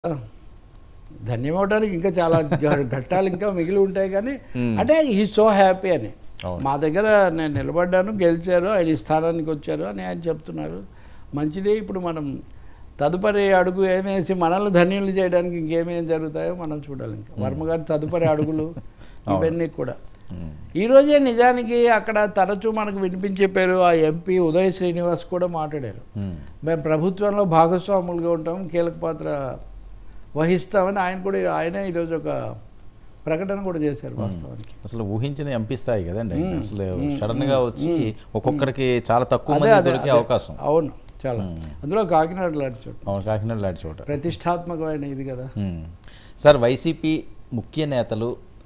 ధన్యమవడానికి ఇంకా చాలా ఘట్టాలు ఇంకా మిగిలి ఉంటాయి కానీ అంటే ఈ సో హ్యాపీ అని మా దగ్గర నేను నిలబడ్డాను, గెలిచారు, ఆయన ఈ స్థానానికి వచ్చారు అని ఆయన చెప్తున్నారు. మంచిదే. ఇప్పుడు మనం తదుపరి అడుగు ఏమేసి మనల్ని ధన్యులు చేయడానికి ఇంకేమేం జరుగుతాయో మనం చూడాలి. ఇంకా వర్మ గారి తదుపరి అడుగులు ఇవన్నీ కూడా ఈరోజే నిజానికి అక్కడ తరచూ మనకు వినిపించే పేరు ఆ ఎంపీ ఉదయ్ శ్రీనివాస్ కూడా మాట్లాడారు. మేము ప్రభుత్వంలో భాగస్వాములుగా ఉంటాం, కీలక పాత్ర వహిస్తామని ఆయనే ఈరోజు ఒక ప్రకటన కూడా చేశారు. వాస్తవానికి అసలు ఊహించిన ఎంపీ స్థాయి కదండి. అసలు సడన్ గా వచ్చి ఒక్కొక్కరికి చాలా తక్కువ మంది దొరికే అవకాశం. అవును, చాలా. అందులో కాకినాడ లాంటి చోట. అవును, కాకినాడ లాంటి చోట ప్రతిష్టాత్మకమైన ఇది కదా సార్. వైసీపీ ముఖ్య నేతలు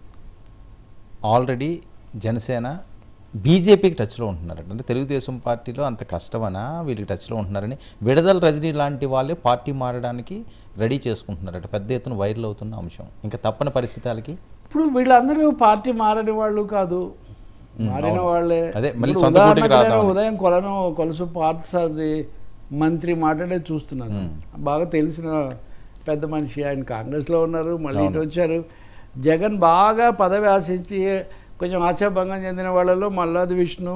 ఆల్రెడీ జనసేన బీజేపీకి టచ్లో ఉంటున్నారట. అంటే తెలుగుదేశం పార్టీలో అంత కష్టమనా వీళ్ళకి టచ్లో ఉంటున్నారని విడుదల రజనీ లాంటి వాళ్ళే పార్టీ మారడానికి రెడీ చేసుకుంటున్నారట. పెద్ద ఎత్తున వైరల్ అవుతున్న అంశం. ఇంకా తప్పని పరిస్థితులకి ఇప్పుడు వీళ్ళందరూ పార్టీ మారని వాళ్ళు కాదు, మారిన వాళ్ళే. అదే మళ్ళీ ఉదయం కొలుసు పార్థసారథి మంత్రి మాట్లాడే చూస్తున్నాను. బాగా తెలిసిన పెద్ద మనిషి, ఆయన కాంగ్రెస్లో ఉన్నారు, మళ్ళీ ఇటు వచ్చారు. జగన్ బాగా పదవి ఆశించి కొంచెం ఆశాభంగం చెందిన వాళ్ళలో మల్లాది విష్ణు,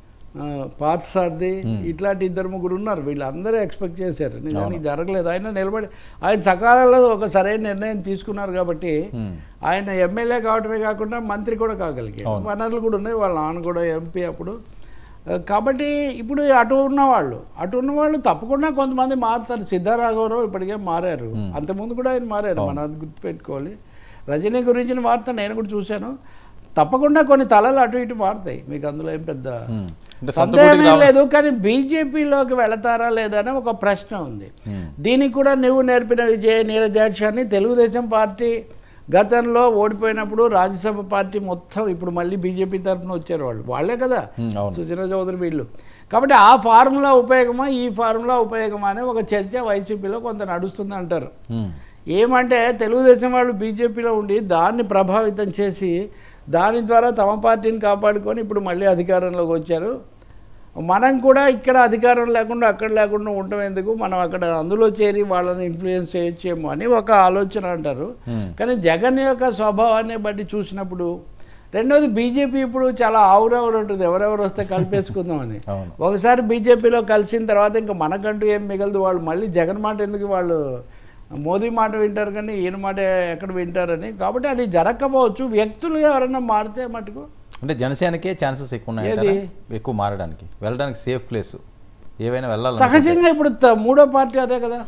పార్థసారథి ఇట్లాంటి ఇద్దరు ముగ్గురు ఉన్నారు. వీళ్ళందరూ ఎక్స్పెక్ట్ చేశారు. నిజానికి జరగలేదు. ఆయన నిలబడి ఆయన సకాలంలో ఒక సరైన నిర్ణయం తీసుకున్నారు కాబట్టి ఆయన ఎమ్మెల్యే కావటమే కాకుండా మంత్రి కూడా కాగలిగారు. వనరులు కూడా ఉన్నాయి, వాళ్ళ నాన్న కూడా ఎంపీ అప్పుడు. కాబట్టి ఇప్పుడు అటు ఉన్నవాళ్ళు తప్పకుండా కొంతమంది మారుతారు. సిద్ధారాఘవరావు ఇప్పటికే మారారు, అంతకుముందు కూడా ఆయన మారారు, మనం అది గుర్తుపెట్టుకోవాలి. రజనీ గురించిన వార్త నేను కూడా చూశాను. తప్పకుండా కొన్ని తలలు అటు ఇటు మారుతాయి, మీకు అందులో ఏం పెద్ద సందేహమే లేదు. కానీ బీజేపీలోకి వెళతారా లేదా అని ఒక ప్రశ్న ఉంది. దీనికి కూడా నువ్వు నేర్పిన విజయ నీరజాక్షాన్ని తెలుగుదేశం పార్టీ గతంలో ఓడిపోయినప్పుడు రాజ్యసభ పార్టీ మొత్తం ఇప్పుడు మళ్ళీ బీజేపీ తరఫున వచ్చారు. వాళ్ళే కదా సుజనా చౌదరి వీళ్ళు. కాబట్టి ఆ ఫార్ములా ఉపయోగమా ఈ ఫార్ములా ఉపయోగమా అనే ఒక చర్చ వైసీపీలో కొంత నడుస్తుంది అంటారు. ఏమంటే తెలుగుదేశం వాళ్ళు బీజేపీలో ఉండి దాన్ని ప్రభావితం చేసి దాని ద్వారా తమ పార్టీని కాపాడుకొని ఇప్పుడు మళ్ళీ అధికారంలోకి వచ్చారు. మనం కూడా ఇక్కడ అధికారం లేకుండా అక్కడ లేకుండా ఉండటం ఎందుకు, మనం అక్కడ అందులో చేరి వాళ్ళని ఇన్ఫ్లుయెన్స్ చేయొచ్చేమో అని ఒక ఆలోచన అంటారు. కానీ జగన్ యొక్క స్వభావాన్ని బట్టి చూసినప్పుడు, రెండోది బీజేపీ ఇప్పుడు చాలా ఆవురవురు ఉంటుంది, ఎవరెవరు వస్తే కలిపేసుకుందామని. ఒకసారి బీజేపీలో కలిసిన తర్వాత ఇంకా మనకంటూ ఏం మిగలదు. వాళ్ళు మళ్ళీ జగన్ మాట ఎందుకు, వాళ్ళు మోదీ మాట వింటారు కానీ ఈయన మాట ఎక్కడ వింటారని. కాబట్టి అది జరగకపోవచ్చు. వ్యక్తులు ఎవరైనా మారితే మటుకు అంటే జనసేనకే ఛాన్సెస్ ఎక్కువ ఉన్నాయి ఎక్కువ మారడానికి, వెళ్ళడానికి సేఫ్ ప్లేస్ ఏవైనా వెళ్ళాలి. సహజంగా ఇప్పుడు మూడో పార్టీ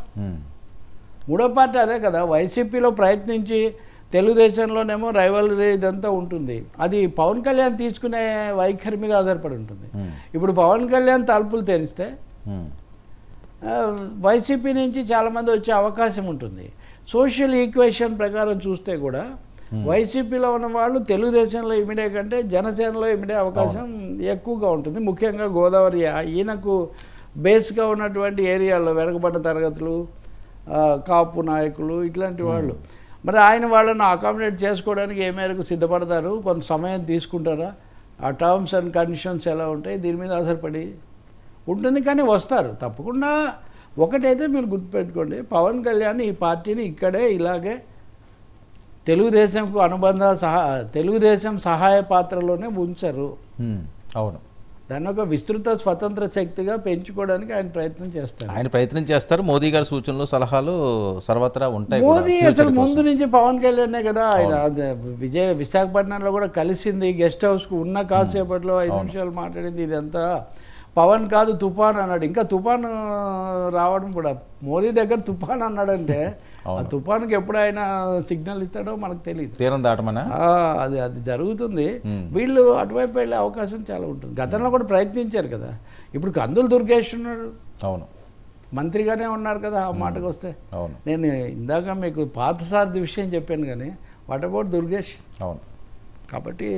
అదే కదా. వైసీపీలో ప్రయత్నించి తెలుగుదేశంలోనేమో రైవలరీ ఇదంతా ఉంటుంది. అది పవన్ కళ్యాణ్ తీసుకునే వైఖరి మీద ఆధారపడి ఉంటుంది. ఇప్పుడు పవన్ కళ్యాణ్ తలుపులు తెరిస్తే వైసీపీ నుంచి చాలామంది వచ్చే అవకాశం ఉంటుంది. సోషల్ ఈక్వేషన్ ప్రకారం చూస్తే కూడా వైసీపీలో ఉన్న వాళ్ళు తెలుగుదేశంలో ఇమిడే కంటే జనసేనలో ఇమిడే అవకాశం ఎక్కువగా ఉంటుంది. ముఖ్యంగా గోదావరి ఈయనకు బేస్గా ఉన్నటువంటి ఏరియాల్లో వెనకబడ్డ తరగతులు, కాపు నాయకులు ఇట్లాంటి వాళ్ళు. మరి ఆయన వాళ్ళని అకామిడేట్ చేసుకోవడానికి ఏ మేరకు సిద్ధపడతారు, కొంత సమయం తీసుకుంటారా, ఆ టర్మ్స్ అండ్ కండిషన్స్ ఎలా ఉంటాయి దీని మీద ఆధారపడి ఉంటుంది. కానీ వస్తారు తప్పకుండా. ఒకటైతే మీరు గుర్తుపెట్టుకోండి, పవన్ కళ్యాణ్ ఈ పార్టీని ఇక్కడే ఇలాగే తెలుగుదేశంకు తెలుగుదేశం సహాయ పాత్రలోనే ఉంచరు. అవును, దాన్ని ఒక విస్తృత స్వతంత్ర శక్తిగా పెంచుకోవడానికి ఆయన ప్రయత్నం చేస్తారు. మోదీ గారి సూచనలు సలహాలు సర్వత్రా ఉంటాయి. మోదీ అసలు ముందు నుంచి పవన్ కళ్యాణే కదా. ఆయన విశాఖపట్నంలో కూడా కలిసింది, గెస్ట్ హౌస్కు ఉన్న కాసేపట్లో 5 నిమిషాలు మాట్లాడింది. ఇదంతా పవన్ కాదు తుఫాన్ అన్నాడు. ఇంకా తుఫాన్ రావడం కూడా, మోదీ దగ్గర తుఫాన్ అన్నాడంటే ఆ తుఫాన్కి ఎప్పుడు ఆయన సిగ్నల్ ఇస్తాడో మనకు తెలియదు. తీరం దాటమనా అది జరుగుతుంది. వీళ్ళు అటువైపు వెళ్ళే అవకాశం చాలా ఉంటుంది. గతంలో కూడా ప్రయత్నించారు కదా. ఇప్పుడు కందుల దుర్గేష్ ఉన్నాడు, అవును, మంత్రిగానే ఉన్నారు కదా. ఆ మాటకు వస్తే నేను ఇందాక మీకు పార్థసారథి విషయం చెప్పాను, కానీ వాట్ అబౌట్ దుర్గేష్? అవును. కాబట్టి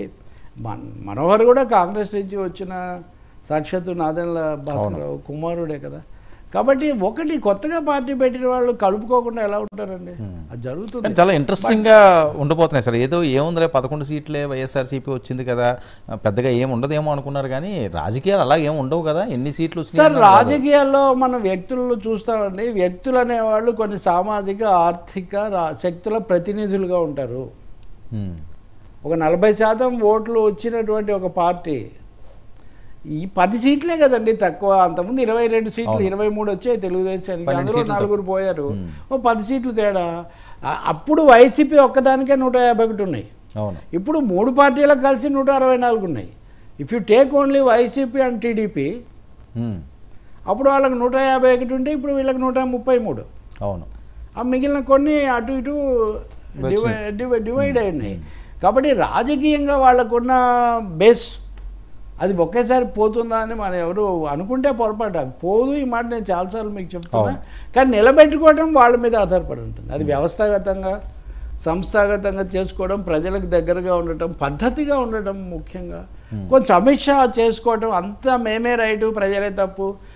మనోహర్ కూడా కాంగ్రెస్ నుంచి వచ్చిన సాక్షాత్తు నాదెండ్ల భాస్కరరావు కుమారుడే కదా. కాబట్టి ఒకటి కొత్తగా పార్టీ పెట్టిన వాళ్ళు కలుపుకోకుండా ఎలా ఉంటారండి? అది జరుగుతుంది. కానీ చాలా ఇంట్రెస్టింగ్గా ఉండబోతున్నాయి సార్. ఏదో ఏముందిలే 11 సీట్లే వైఎస్ఆర్సీపీ వచ్చింది కదా, పెద్దగా ఏం ఉండదేమో అనుకున్నారు, కానీ రాజకీయాలు అలా ఏమి ఉండవు కదా. ఎన్ని సీట్లు సార్ వచ్చినాయి రాజకీయాల్లో మనం వ్యక్తులను చూస్తామండి. వ్యక్తులు అనేవాళ్ళు కొన్ని సామాజిక ఆర్థిక శక్తుల ప్రతినిధులుగా ఉంటారు. ఒక 40% ఓట్లు వచ్చినటువంటి ఒక పార్టీ ఈ 10 సీట్లే కదండి తక్కువ. అంతకుముందు 22 సీట్లు 23 వచ్చాయి తెలుగుదేశానికి, అందులో 4 పోయారు. ఓ 10 సీట్లు తేడా. అప్పుడు వైసీపీ ఒక్కదానికే 151 ఉన్నాయి. ఇప్పుడు 3 పార్టీలకు కలిసి 164 ఉన్నాయి. If you take only YCP and TDP అప్పుడు వాళ్ళకి 151 ఉంటే ఇప్పుడు వీళ్ళకి 133. అవును. ఆ మిగిలిన కొన్ని అటు ఇటు డివైడ్ అయి ఉన్నాయి. కాబట్టి రాజకీయంగా వాళ్ళకున్న బేస్ అది ఒకేసారి పోతుందా అని మనం ఎవరు అనుకుంటే పొరపాటు. అది పోదు. ఈ మాట నేను చాలాసార్లు మీకు చెప్తున్నా. కానీ నిలబెట్టుకోవడం వాళ్ళ మీద ఆధారపడి ఉంటుంది. అది వ్యవస్థాగతంగా సంస్థాగతంగా చేసుకోవడం, ప్రజలకు దగ్గరగా ఉండటం, పద్ధతిగా ఉండటం ముఖ్యంగా. కొంచెం సమీక్ష చేసుకోవటం, అంతా మేమే రైటు ప్రజలే తప్పు